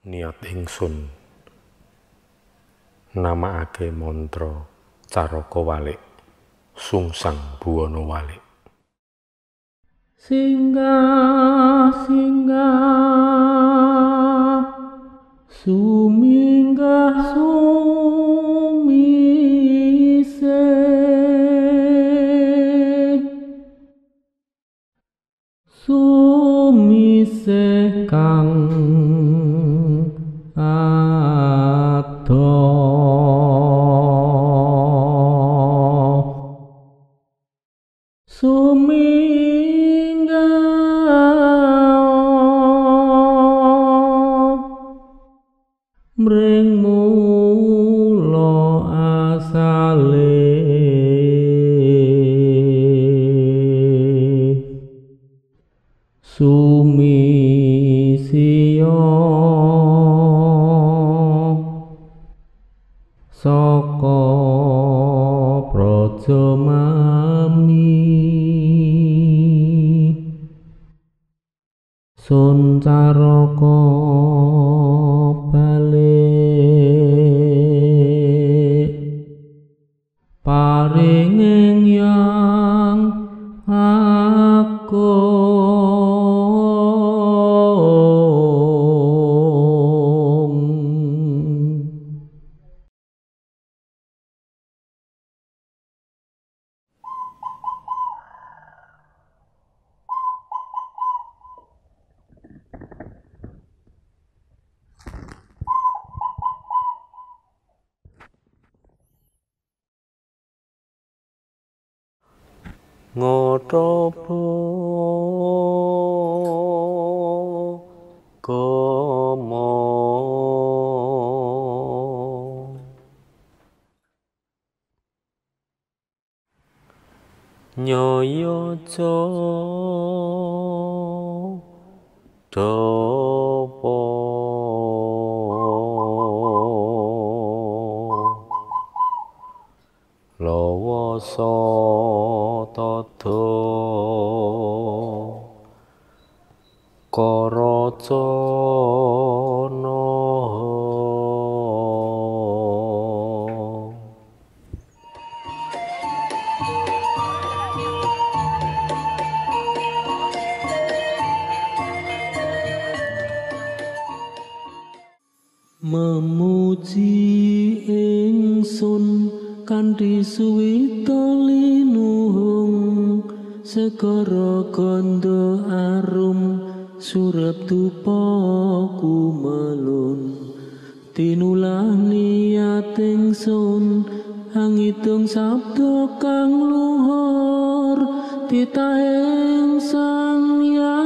Niat ingsun namaake mantra Caraka Walik sungsang buwana walik. Singgah singgah suminggah sumise sumise kang adoh suminggah mring mula asale sumisio saka praja mami sun Caraka balik paring yang agung. Ngotopo komo nyoyojo dopo lawasa tada karacana memuji ingsun kanthi suwita linuhung segara kanda arum surep dupa kumelun tinulah niat ingsun angitung sabda kang luhur titahing Sang Hyang